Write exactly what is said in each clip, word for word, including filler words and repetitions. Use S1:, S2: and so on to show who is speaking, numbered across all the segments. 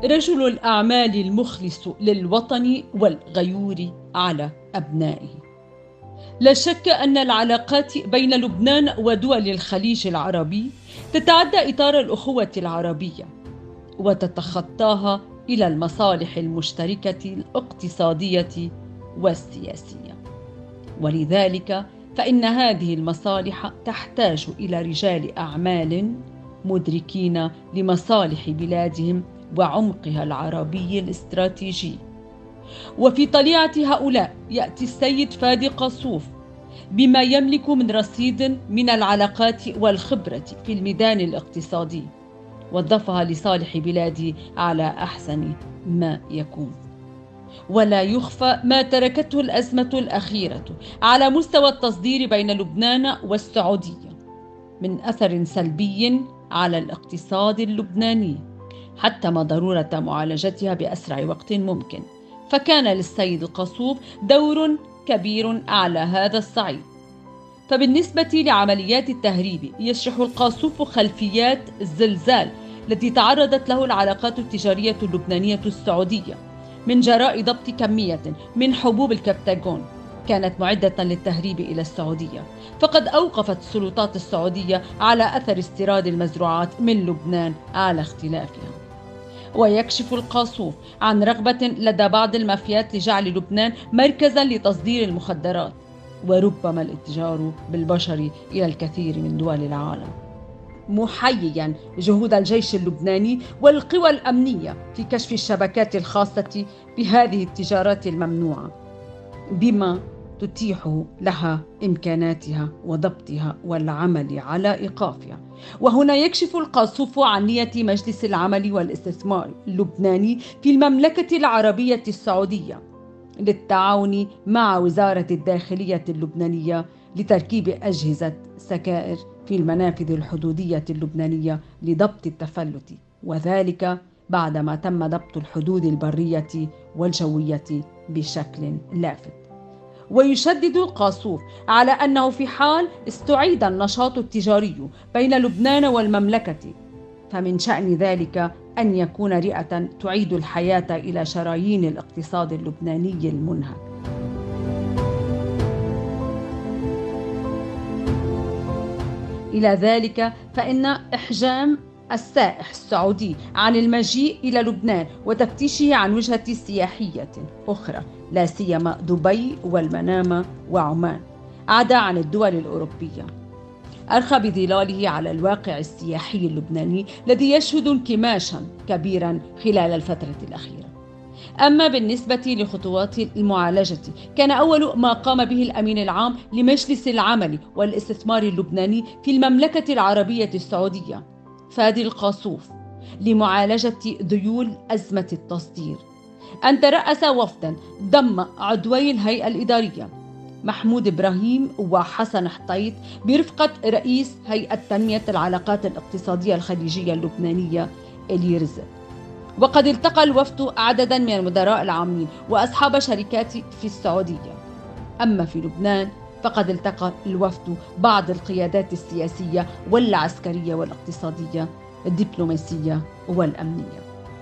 S1: رجل الأعمال المخلص للوطن والغيور على أبنائه. لا شك أن العلاقات بين لبنان ودول الخليج العربي تتعدى إطار الأخوة العربية وتتخطاها إلى المصالح المشتركة الاقتصادية والسياسية، ولذلك فإن هذه المصالح تحتاج إلى رجال أعمال مدركين لمصالح بلادهم وعمقها العربي الاستراتيجي. وفي طليعة هؤلاء يأتي السيد فادي قاصوف بما يملك من رصيد من العلاقات والخبرة في الميدان الاقتصادي، وظفها لصالح بلادي على أحسن ما يكون. ولا يخفى ما تركته الأزمة الأخيرة على مستوى التصدير بين لبنان والسعودية من أثر سلبي على الاقتصاد اللبناني، حتى ما ضرورة معالجتها بأسرع وقت ممكن. فكان للسيد القاصوف دور كبير على هذا الصعيد. فبالنسبة لعمليات التهريب يشرح القاصوف خلفيات الزلزال التي تعرضت له العلاقات التجارية اللبنانية السعودية من جراء ضبط كمية من حبوب الكبتاغون كانت معدة للتهريب إلى السعودية، فقد أوقفت السلطات السعودية على أثر استيراد المزروعات من لبنان على اختلافها. ويكشف القاصوف عن رغبة لدى بعض المافيات لجعل لبنان مركزا لتصدير المخدرات وربما الاتجار بالبشر إلى الكثير من دول العالم، محييا جهود الجيش اللبناني والقوى الأمنية في كشف الشبكات الخاصة بهذه التجارات الممنوعة بما تتيح لها إمكاناتها وضبطها والعمل على إيقافها. وهنا يكشف القاصوف عن نية مجلس العمل والاستثمار اللبناني في المملكة العربية السعودية للتعاون مع وزارة الداخلية اللبنانية لتركيب أجهزة سكائر في المنافذ الحدودية اللبنانية لضبط التفلت، وذلك بعدما تم ضبط الحدود البرية والجوية بشكل لافت. ويشدد القاصوف على أنه في حال استعيد النشاط التجاري بين لبنان والمملكة فمن شأن ذلك أن يكون رئة تعيد الحياة إلى شرايين الاقتصاد اللبناني المنهك. إلى ذلك فإن إحجام السائح السعودي عن المجيء إلى لبنان وتفتيشه عن وجهة سياحية أخرى، لا سيما دبي والمنامة وعمان، عدا عن الدول الأوروبية، أرخى بظلاله على الواقع السياحي اللبناني الذي يشهد انكماشا كبيرا خلال الفترة الأخيرة. أما بالنسبة لخطوات المعالجة، كان أول ما قام به الأمين العام لمجلس العمل والاستثمار اللبناني في المملكة العربية السعودية فادي القاصوف لمعالجة ذيول أزمة التصدير أن ترأس وفدا ضم عضوي الهيئة الإدارية محمود إبراهيم وحسن حطيط برفقة رئيس هيئة تنمية العلاقات الاقتصادية الخليجية اللبنانية إلي رزق. وقد التقى الوفد عددا من المدراء العامين وأصحاب شركات في السعودية. أما في لبنان فقد التقى الوفد بعض القيادات السياسية والعسكرية والاقتصادية الدبلوماسية والأمنية،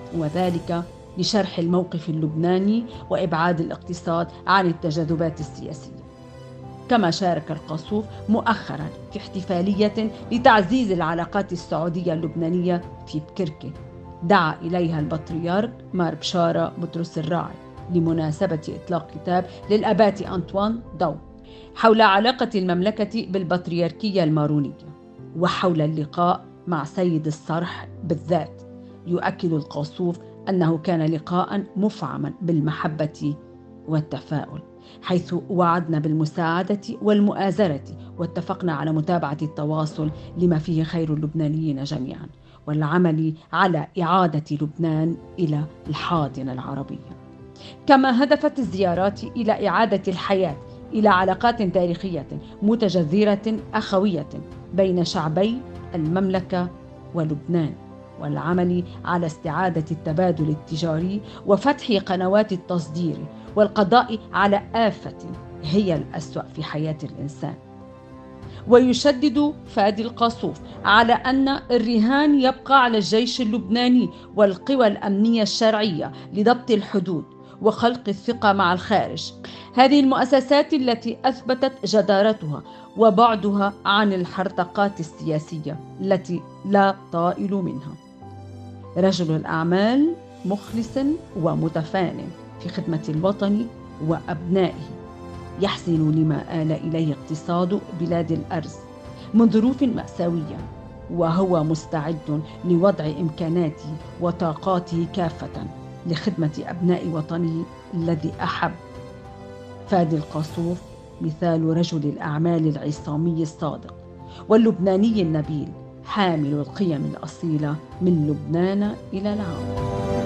S1: وذلك لشرح الموقف اللبناني وإبعاد الاقتصاد عن التجاذبات السياسية. كما شارك القاصوف مؤخرا في احتفالية لتعزيز العلاقات السعودية اللبنانية في بكركة دعا إليها البطريرك مار بشارة بطرس الراعي لمناسبة إطلاق كتاب للأبات أنطوان دو حول علاقة المملكة بالبطريركية المارونية وحول اللقاء مع سيد الصرح بالذات. يؤكد القاصوف أنه كان لقاء مفعما بالمحبة والتفاؤل، حيث وعدنا بالمساعدة والمؤازرة واتفقنا على متابعة التواصل لما فيه خير اللبنانيين جميعا والعمل على إعادة لبنان إلى الحاضنة العربية. كما هدفت الزيارات إلى إعادة الحياة إلى علاقات تاريخية متجذرة أخوية بين شعبي المملكة ولبنان، والعمل على استعادة التبادل التجاري وفتح قنوات التصدير والقضاء على آفة هي الأسوأ في حياة الإنسان. ويشدد فادي القاصوف على أن الرهان يبقى على الجيش اللبناني والقوى الأمنية الشرعية لضبط الحدود وخلق الثقة مع الخارج، هذه المؤسسات التي أثبتت جدارتها وبعدها عن الحرطقات السياسية التي لا طائل منها. رجل الأعمال مخلص ومتفان في خدمة الوطن وأبنائه، يحزن لما آل إليه اقتصاد بلاد الأرز من ظروف مأساوية، وهو مستعد لوضع إمكاناته وطاقاته كافة لخدمة أبناء وطنه الذي أحب. فادي القاصوف مثال رجل الأعمال العصامي الصادق واللبناني النبيل، حامل القيم الأصيلة من لبنان إلى العالم.